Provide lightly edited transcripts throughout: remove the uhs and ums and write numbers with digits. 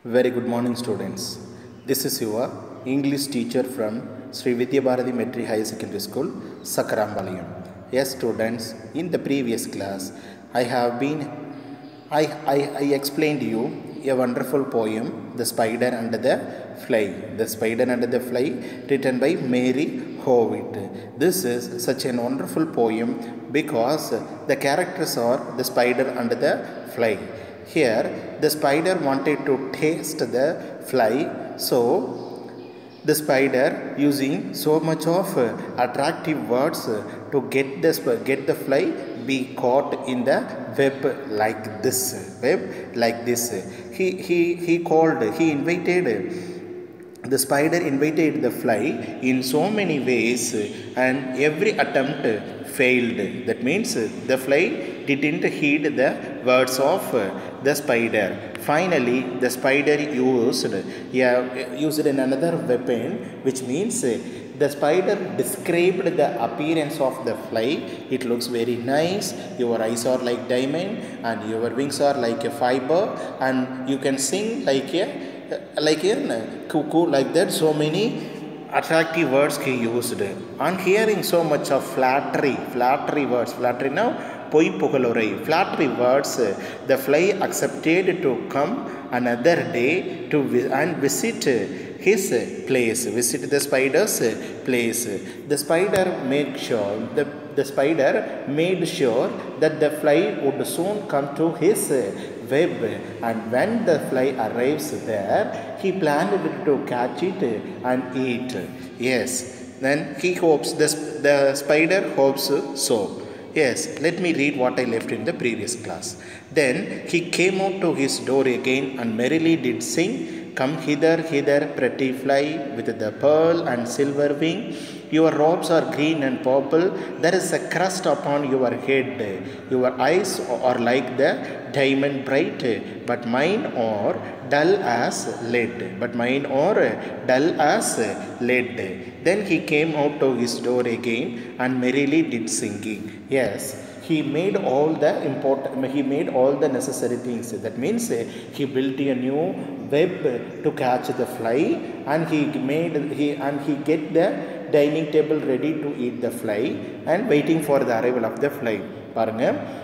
Very good morning, students. This is your English teacher from Sri Vidya Bharati Metri High Secondary School, Sakarambalayam. Yes, students, in the previous class, I explained you a wonderful poem, The Spider and the Fly. The Spider and the Fly, written by Mary Howitt. This is such a wonderful poem because the characters are the spider and the fly. Here, the spider wanted to taste the fly, so the spider using so much of attractive words to get the fly be caught in the web like this. The spider invited the fly in so many ways, and every attempt failed. That means the fly didn't heed the words of the spider. Finally, the spider used another weapon, which means the spider described the appearance of the fly. It looks very nice. Your eyes are like diamond, and your wings are like a fiber, and you can sing like a cuckoo, like that. So many attractive words he used. On hearing so much of flattery now, flattery words, the fly accepted to come another day and visit the spider's place. The spider made sure that the fly would soon come to his web, and when the fly arrives there, he planned to catch it and eat. Yes, then he hopes, the spider hopes so. Yes, let me read what I left in the previous class. Then he came out to his door again and merrily did sing, "Come hither, hither, pretty fly, with the pearl and silver wing. Your robes are green and purple. There is a crust upon your head. Your eyes are like the diamond bright, but mine are dull as lead. Then he came out to his door again and merrily did singing. Yes, he made all the necessary things. That means he built a new web to catch the fly, and he get the dining table ready to eat the fly and waiting for the arrival of the fly. பாருங்க,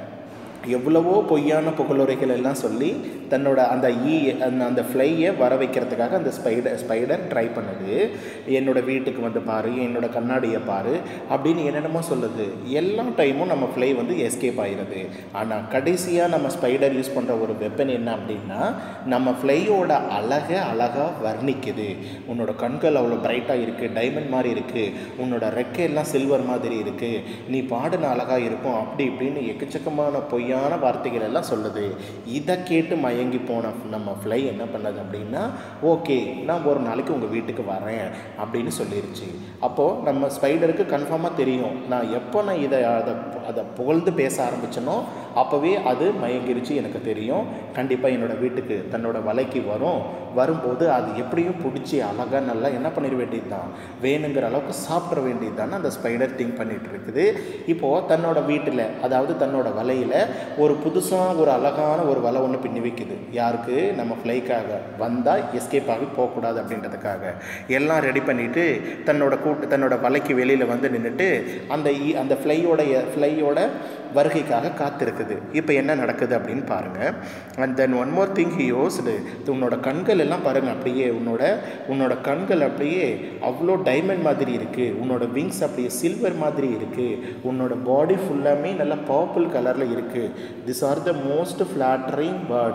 எவ்வளவோ பொய்யான புகழுரைகள் எல்லாம் சொல்லி தன்னோட அந்த ஃப்ளையை வர வைக்கிறதுக்காக அந்த ஸ்பைடர் ட்ரை பண்ணுது. என்னோட வீட்டுக்கு வந்து பாரு, என்னோட கண்ணாடியை பாரு அப்படின்னு என்னென்னமோ சொல்லுது. எல்லா டைமும் நம்ம ஃப்ளை வந்து எஸ்கேப் ஆகிடுது. ஆனால் கடைசியாக நம்ம ஸ்பைடர் யூஸ் பண்ணுற ஒரு வெப்பன் என்ன அப்படின்னா, நம்ம ஃப்ளையோட அழகாக வர்ணிக்குது. உன்னோட கண்கள் அவ்வளோ பிரைட்டாக இருக்குது, டைமண்ட் மாதிரி இருக்குது, உன்னோட ரெக்கையெல்லாம் சில்வர் மாதிரி இருக்குது, நீ பாடின அழகாக இருக்கும், அப்படி இப்படின்னு எக்கச்சக்கமான பொய்யான வார்த்தைகள் எல்லாம் சொல்லுது. இதை கேட்டு மயங்கி போன நம்ம ஃப்ளை என்ன பண்ணது அப்படின்னா, ஓகே, நான் ஒரு நாளைக்கு உங்கள் வீட்டுக்கு வரேன் அப்படின்னு சொல்லிருச்சு. அப்போது நம்ம ஸ்பைடருக்கு கன்ஃபார்மாக தெரியும், நான் அதை புகழ்ந்து பேச ஆரம்பிச்சனோ அப்போவே அது மயங்கிருச்சு. எனக்கு தெரியும், கண்டிப்பாக என்னோடய வீட்டுக்கு தன்னோட வலைக்கு வரும்போது அது எப்படியும் பிடிச்சி அழகாக நல்லா என்ன பண்ணிட வேண்டியது தான், வேணுங்கிற அளவுக்கு சாப்பிட்ற வேண்டியது தானே அந்த ஸ்பைடர் திங்க் பண்ணிகிட்டு இருக்குது. இப்போது தன்னோட வீட்டில், அதாவது தன்னோட வலையில் ஒரு புதுசாக ஒரு அழகான ஒரு வலை ஒன்று பின்னி வைக்குது. யாருக்கு? நம்ம ஃப்ளைக்காக. வந்தால் எஸ்கேப் ஆகி போகக்கூடாது அப்படின்றதுக்காக எல்லாம் ரெடி பண்ணிவிட்டு தன்னோட வலைக்கு வெளியில் வந்து நின்றுட்டு அந்த ஃப்ளையோட வருகைக்காக காத்திருக்குது. இப்போ என்ன நடக்குது அப்படின்னு பாருங்கள். And then one more thing he used, உன்னோட கண்கள் எல்லாம் பாருங்கள், அப்படியே உன்னோட கண்கள் அப்படியே அவ்வளோ டைமண்ட் மாதிரி இருக்குது, உன்னோட விங்ஸ் அப்படியே சில்வர் மாதிரி இருக்குது, உன்னோட பாடி ஃபுல்லாமே நல்லா பர்பிள் கலரில் இருக்குது. This are the most flattery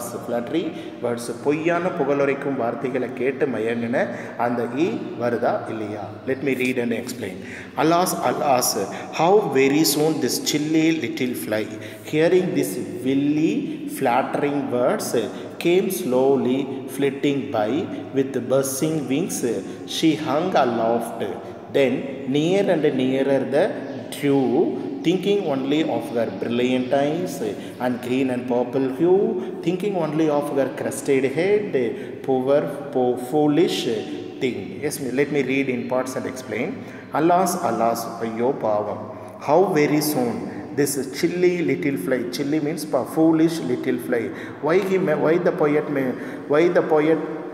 words. பொய்யான புகழுரைக்கும் வார்த்தைகளை கேட்டு மயங்கின அந்த வருதா இல்லையா? Let me read and explain. Alas, how very soon this chilly little fly, hearing these willy flattering words, came slowly flitting by with buzzing wings. She hung aloft, then near and nearer the drew, thinking only of her brilliant eyes and green and purple hue, thinking only of her crested head. Poor foolish thing. Yes, let me read in parts and explain. Alas, ayyo pavam, how very soon this chilly little fly. Chilly means foolish little fly. Why the poet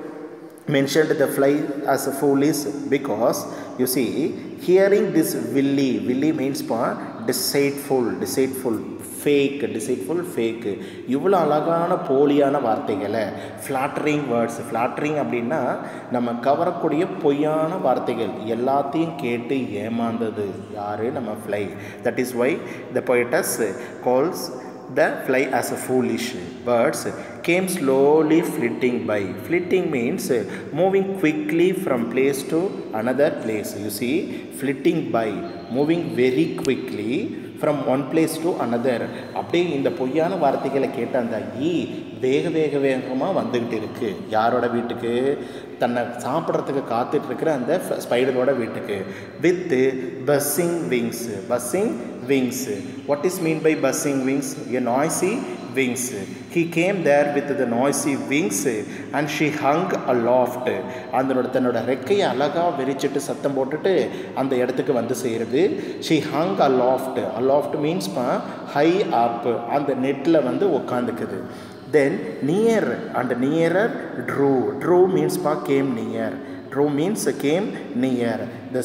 mentioned the fly as a foolish because you see hearing this willy means deceitful fake இவ்வளோ அழகான போலியான வார்த்தைகளை flattering words flattering அப்படின்னா நம்ம கவரக்கூடிய பொய்யான வார்த்தைகள் எல்லாத்தையும் கேட்டு ஏமாந்தது யார் நம்ம fly. That is why the poetess calls the fly as a foolish. Birds came slowly flitting by. Flitting means moving quickly from place to another place. You see, flitting by, moving very quickly from one place to another. அப்படியே இந்த பொய்யான வார்த்தைகளை கேட்ட அந்த வேகமாக வந்துக்கிட்டு இருக்கு. யாரோட வீட்டுக்கு? தன்னை சாப்பிட்றதுக்கு காத்துட்டு இருக்கிற அந்த ஸ்பைடரோட வீட்டுக்கு. With buzzing wings. What is mean by buzzing wings? A noisy wings. He came there with the noisy wings and she hung aloft. தன்னோட ரெக்கையை அழகாக விரிச்சிட்டு சத்தம் போட்டுட்டு அந்த இடத்துக்கு வந்து சேருது. She hung aloft means high up. அந்த நெட்டில் வந்து உட்காந்துக்குது. Then near and nearer drew means came near. Drew means came near.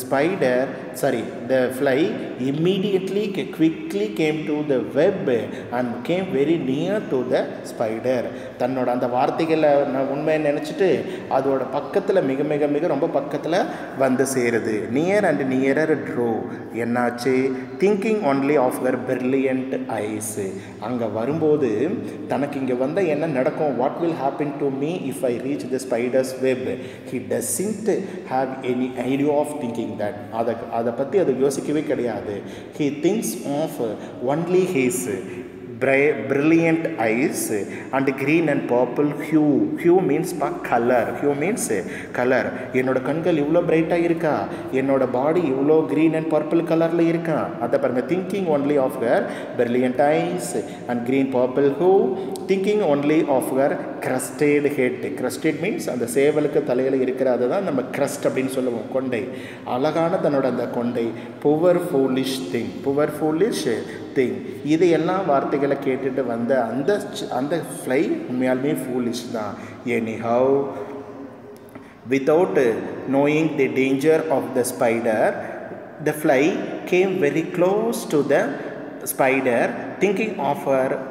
The fly immediately quickly came to the web and came very near to the spider. தன்னோட அந்த வார்த்தைகளை நான் உண்மையை நினச்சிட்டு அதோட பக்கத்தில் மிக ரொம்ப பக்கத்தில் வந்து சேருது. Near and nearer drew. என்னாச்சு? Thinking only of her brilliant eyes. அங்கே வரும்போது தனக்கு இங்கே வந்தால் என்ன நடக்கும்? What will happen to me if I reach the spider's web? He doesn't have any idea of thinking that. அதை பற்றி அது யோசிக்கவே கிடையாது. He thinks of only his brilliant eyes and green and purple hue means color. என்னோட கண்கள் இவ்வளோ பிரைட்டாக இருக்கா, என்னோட பாடி இவ்வளோ green and purple கலரில் இருக்கா. அதை பாருங்க. thinking only of her brilliant eyes and green purple hue, thinking only of her crested head. crested means அந்த சேவலுக்கு தலையில் இருக்கிறது தான் நம்ம crest அப்படின்னு சொல்லுவோம், கொண்டை. அழகான தன்னோட அந்த கொண்டை. poor foolish thing. இது எல்லாம் வார்த்தைகளை கேட்டுட்டு வந்த அந்த ஃப்ளை உண்மையாலுமே ஃபூலிஷ் தான். anyhow, without knowing the danger of the spider, the fly came very close to the spider, thinking of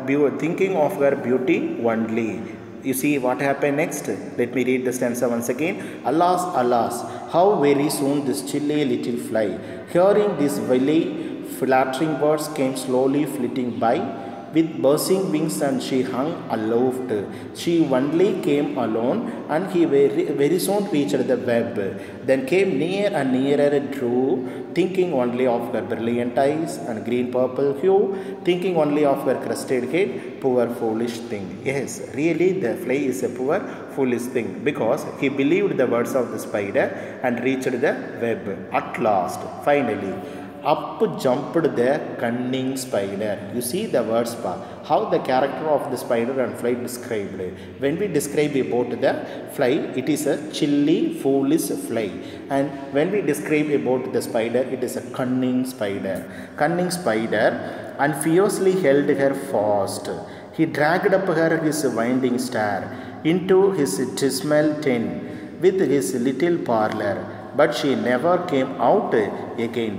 her beauty only. You see what happened next? Let me read the stanza once again. Alas, how very soon this chilly little fly, hearing this very flattering words, came slowly flitting by with buzzing wings, and she hung aloft. She only came alone, and he very soon reached the web. Then came near and nearer drew, thinking only of her brilliant eyes and green purple hue, thinking only of her crested head. Poor foolish thing. Yes, really the fly is a poor foolish thing, because he believed the words of the spider and reached the web. At last, finally, up jumped the cunning spider. You see the words, how the character of the spider and fly described. When we describe about the fly, it is a chilly, foolish fly. And when we describe about the spider, it is a cunning spider. And fiercely held her fast. He dragged up his winding stair into his dismal den with his little parlor. But she never came out again.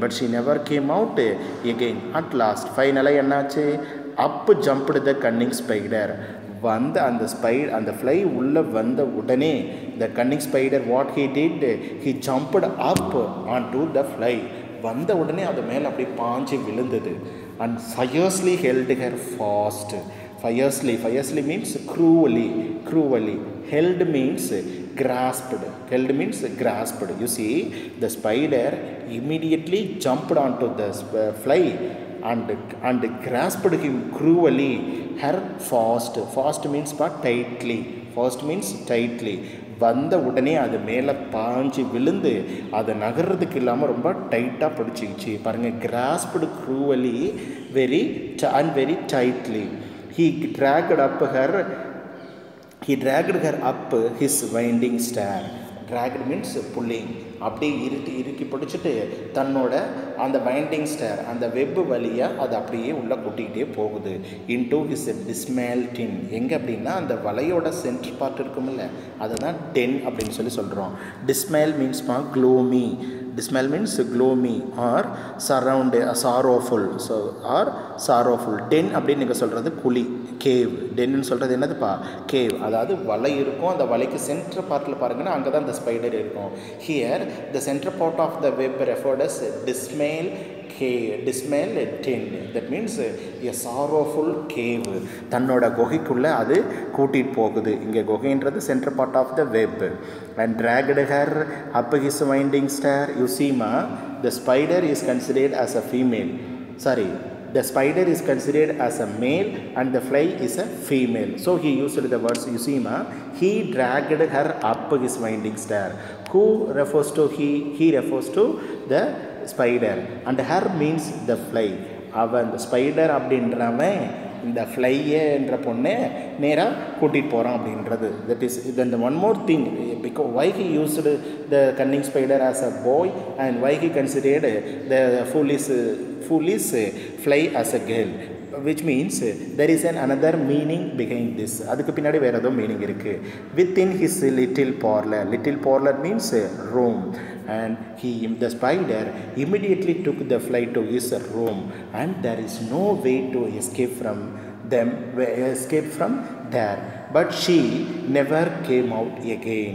At last, finally, என்னாச்சு? up jumped the cunning spider. வந்த அந்த fly உள்ள வந்த உடனே the cunning spider, what he did, he jumped up onto the fly. வந்த உடனே அது மேலே அப்படி பாஞ்சு விழுந்தது. and fiercely held her fast. Fiercely means cruelly. Held means grasped. You see, the spider immediately jumped onto the fly and grasped him cruelly. Her fast means tightly. வந்த உடனே அது மேலே பாஞ்சு விழுந்து அதை நகர்றதுக்கு இல்லாமல் ரொம்ப டைட்டாக பிடிச்சிக்கிச்சு. பாருங்கள், grasped cruelly, very tightly. He dragged her up his winding stair. dragged means pulling. அப்படியே இறுக்கி பிடிச்சிட்டு தன்னோட அந்த பைண்டிங் ஸ்டேர் அந்த வெப் வழியாக அது அப்படியே உள்ளே கூட்டிகிட்டே போகுது. Into his dismal den. எங்கே அப்படின்னா அந்த வலையோட சென்டர் பார்ட் இருக்குமில்ல, அதுதான் டென் அப்படின்னு சொல்கிறோம். டிஸ்மேல் மீன்ஸ்மா gloomy. Dismal means gloomy or surrounded, sorrowful. So or sorrowful. Den அப்படின்னு நீங்கள் சொல்கிறது குழி, கேவ். டென்னு சொல்கிறது என்னதுப்பா? கேவ். அதாவது வலை இருக்கும், அந்த வலைக்கு சென்டர் பார்ட்டில் பாருங்கன்னா அங்கே தான் அந்த ஸ்பைடர் இருக்கும். Here the centre part of the web referred as dismal dismal tent. That means a sorrowful cave. தன்னோட குகைக்குள்ளே அது கூட்டிகிட்டு போகுது. இங்கே குகைன்றது centre part of the web. And dragged her up his winding stair. You see ma, the spider is considered as a female. Sorry, the spider is considered as a male and the fly is a female. So he used the words, you see ma, he dragged her up his winding stair. Who refers to he? He refers to the spider and her means the fly. அவன் இந்த spider அப்படின்றவன் இந்த ஃப்ளைன்ற பொண்ணை நேராக கூட்டிகிட்டு போகிறான் அப்படின்றது. That is then one more thing, because why he used the cunning spider as a boy and why he considered the foolish fly as a girl, which means there is another meaning behind this. அதுக்கு பின்னாடி வேறு ஏதோ meaning இருக்குது. within his little parlor means room. And the spider immediately took the fly to his room, and there is no way to escape from there. But she never came out again.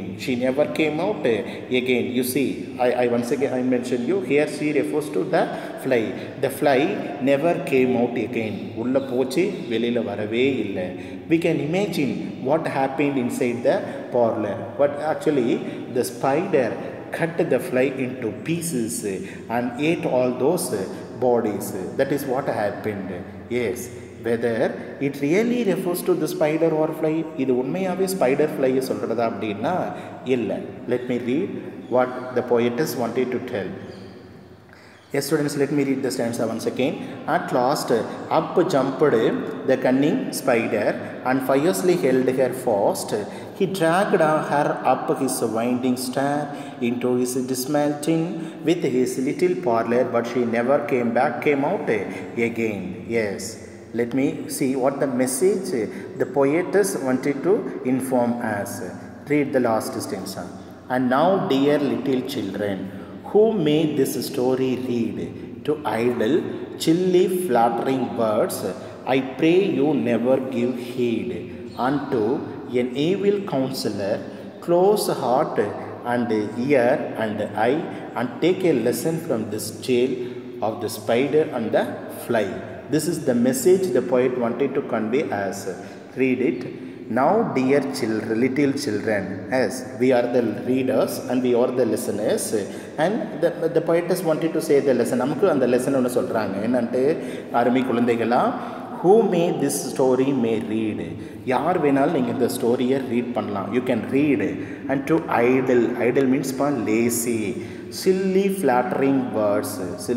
You see, I once again I mentioned you here. She refers to the fly. The fly never came out again. உள்ள போச்சு, வெளியில் வரவே இல்லை. We can imagine what happened inside the parlor. But actually the spider cut the fly into pieces and ate all those bodies. That is what happened. Yes, whether it really refers to the spider or fly, இது உண்மையாகவே spider ஃப்ளையை சொல்கிறதா அப்படின்னா இல்லை. Let me read what the poetess wanted to tell. Yes students, let me read the stanza once again. At last up jumped the cunning spider and fiercely held her fast. He dragged her up his winding stair into his dismal tin with his little parlor, but she never came out again. Yes, let me see what the message the poetess wanted to inform us. Read the last stanza. And now, dear little children, who made this story read to idle, chilly, flattering words, I pray you never give heed unto an evil counselor. Close heart and ear and eye, and take a lesson from this tale of the spider and the fly. This is the message the poet wanted to convey us. Read it. Now, dear children, little children, yes, we are the readers and we are the listeners, and the poetess wanted to say the lesson. நமக்கு அந்த lesson ஒன்று சொல்கிறாங்க. என்னன்ட்டு அருமை குழந்தைகளா, who may this story may read. யார் வேணாலும் நீங்கள் இந்த ஸ்டோரியை ரீட் பண்ணலாம். You can read. And to idle means lazy. Silly flattering words.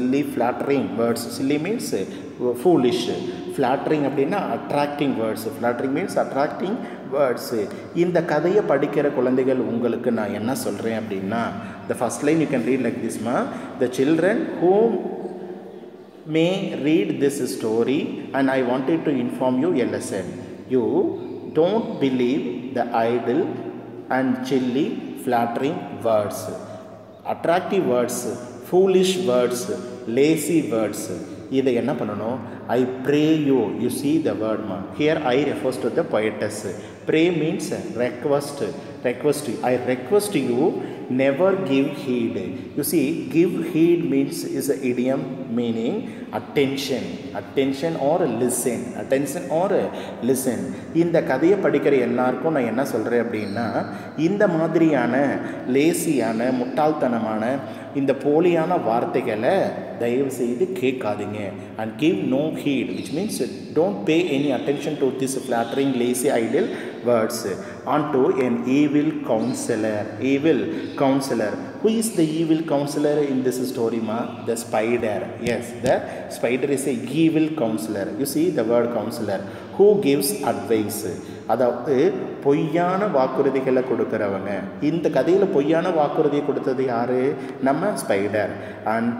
Silly means foolish. Flattering அப்படின்னா attracting words. Flattering means attracting words. இந்த கதையை படிக்கிற குழந்தைகள் உங்களுக்கு நான் என்ன சொல்கிறேன் அப்படின்னா, the first line you can read like this ma, the children whom may read this story and I wanted to inform you a lesson. You don't believe the idle and chilly flattering words, attractive words, foolish words, lazy words. இதை என்ன பண்ணணும்? I pray you. You see the word ma. Here I refers to the poetess. Pray means request. I request you never give heed. You see, give heed means is an idiom meaning attention or listen. இந்த கதையை படிக்கிற எல்லாருக்கும் நான் என்ன சொல்கிறேன் அப்படின்னா, இந்த மாதிரியான லேசியான முட்டாள்தனமான இந்த போலியான வார்த்தைகளை தயவு செய்து கேட்காதீங்க. And give no heed, which means don't pay any attention to this flattering, lazy, idle words. Onto an evil counselor. Who is the evil counselor in this story ma? The spider. Yes, the spider is a evil counselor. You see the word counselor. Who gives advice. அதாவது பொய்யான வாக்குறுதிகளை கொடுக்குறவங்க. இந்த கதையில் பொய்யான வாக்குறுதியை கொடுத்தது யார்? நம்ம spider. And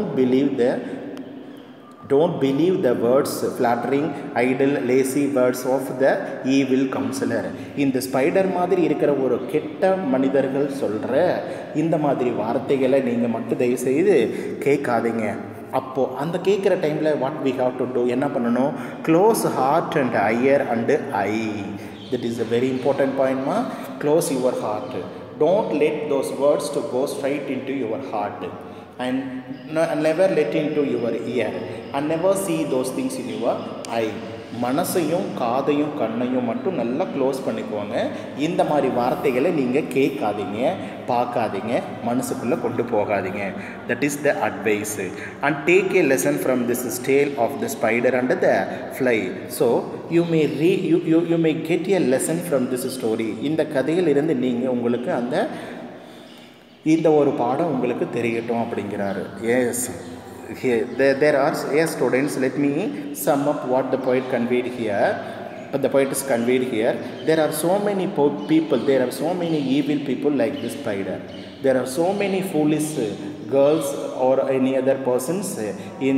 don't believe the words, flattering, idle, lazy words of the evil counselor. இந்த ஸ்பைடர் மாதிரி இருக்கிற ஒரு கெட்ட மனிதர்கள் சொல்கிற இந்த மாதிரி வார்த்தைகளை நீங்கள் மட்டும் தயவு செய்து கேட்காதீங்க. அப்போது அந்த கேட்குற டைமில் what we have to do, என்ன பண்ணணும்? Close heart and ear and eye. that is a very important point ma. Close your heart. Don't let those words to go straight into your heart, and never let into your ear, and never see those things in your eye. மனசையும் காதையும் கண்ணையும் மட்டும் நல்லா close பண்ணிக்குவாங்க. இந்த மாதிரி வார்த்தைகளை நீங்கள் கேட்காதீங்க, பார்க்காதீங்க, மனசுக்குள்ளே கொண்டு போகாதீங்க. That is the advice. And take a lesson from this tale of the spider and the fly. So you may get a lesson from this story. இந்த கதையிலிருந்து நீங்கள் உங்களுக்கு இந்த ஒரு பாடம் உங்களுக்கு தெரியட்டும் அப்படிங்கிறாரு. Yes, there are, yes students, let me sum up what the poet conveyed here. The poet is conveyed here. There are so many people, there are so many evil people like this spider. There are so many foolish girls or any other persons in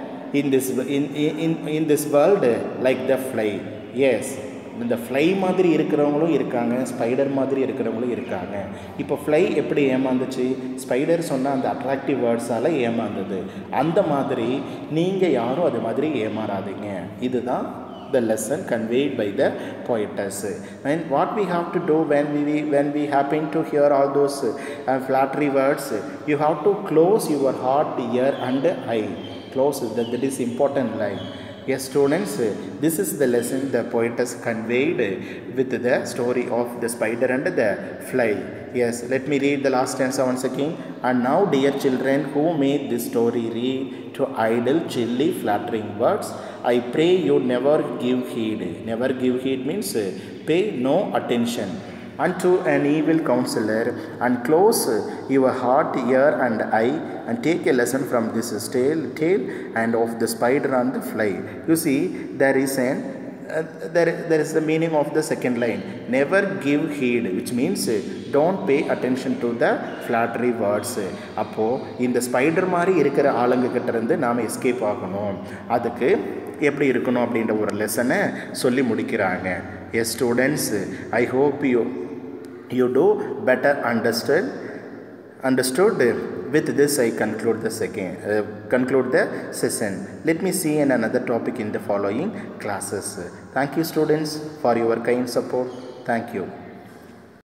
this world like the fly. Yes, இந்த fly மாதிரி இருக்கிறவங்களும் இருக்காங்க, spider மாதிரி இருக்கிறவங்களும் இருக்காங்க. இப்போ fly எப்படி ஏமாந்துச்சு? Spider சொன்ன அந்த அட்ராக்டிவ் வேர்ட்ஸால் ஏமாந்தது. அந்த மாதிரி நீங்கள் யாரும் அது மாதிரி ஏமாறாதீங்க. இதுதான் the lesson conveyed by the poetess. And what we have to do when we happen to hear all those flattery words, you have to close your heart, ear and eye. Close, that is important line. Yes students, this is the lesson the poetess conveyed with the story of the spider and the fly. Yes, let me read the last stanza once again. And now dear children who made this story read to idle, chilly, flattering words, I pray you never give heed. Never give heed means pay no attention unto an evil counselor, and close your heart, ear and eye, and take a lesson from this tale and of the spider and the fly. You see, there is the meaning of the second line. Never give heed, which means don't pay attention to the flattery words. அப்போ இந்த spider மாதிரி இருக்கிற ஆளுங்க கிட்ட இருந்து நாம் escape ஆகணும். அதுக்கு எப்படி இருக்கணும் அப்படின்ற ஒரு லெசனை சொல்லி முடிக்கிறாங்க. Yes students, I hope you do better understood. With this I conclude the session. Let me see in another topic in the following classes. Thank you students for your kind support. Thank you.